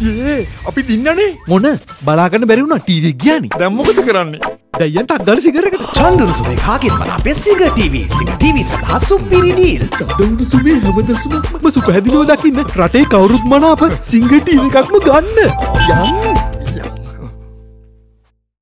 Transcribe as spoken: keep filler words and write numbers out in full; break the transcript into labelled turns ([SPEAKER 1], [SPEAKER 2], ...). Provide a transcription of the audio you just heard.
[SPEAKER 1] අයියේ අපි දින්නනේ.
[SPEAKER 2] මොන බලාගන්න බැරි වුණා ටීවී එක ගියානේ.
[SPEAKER 1] දැන් මොකද කරන්නේ?
[SPEAKER 2] දැන් ටක් ගාලා සිගර් එකට.
[SPEAKER 3] චන්දන සුමේ කාගෙන් මන අපේ සිංගර් ටීවී සිංගර් ටීවී සඳහා සුපිරි ඩීල්.
[SPEAKER 2] චන්දන සුමේ හැමදෙස්සම සුපැහැදිලිව දකින්න රටේ කවුරුත් මනාප සිංගර් ටීවී එකක්ම ගන්න. යන්න.